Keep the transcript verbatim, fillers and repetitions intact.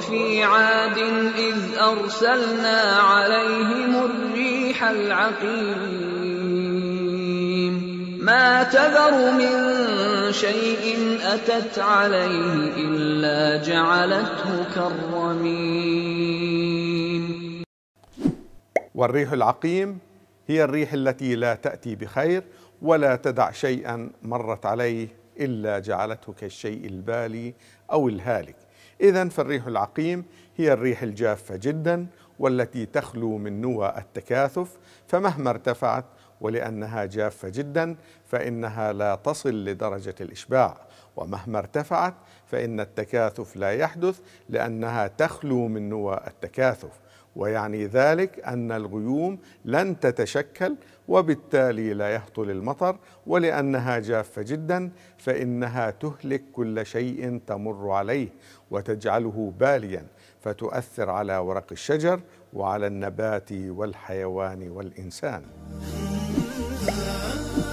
وفي عاد إذ أرسلنا عليهم الريح العقيم ما تذر من شيء أتت عليه إلا جعلته كالرميم. والريح العقيم هي الريح التي لا تأتي بخير ولا تدع شيئا مرت عليه إلا جعلته كالشيء البالي أو الهالك. إذن فالريح العقيم هي الريح الجافة جدا والتي تخلو من نوى التكاثف، فمهما ارتفعت ولأنها جافة جدا فإنها لا تصل لدرجة الإشباع، ومهما ارتفعت فإن التكاثف لا يحدث لأنها تخلو من نوى التكاثف، ويعني ذلك أن الغيوم لن تتشكل وبالتالي لا يهطل المطر، ولأنها جافة جدا فإنها تهلك كل شيء تمر عليه وتجعله باليا، فتؤثر على ورق الشجر وعلى النبات والحيوان والإنسان.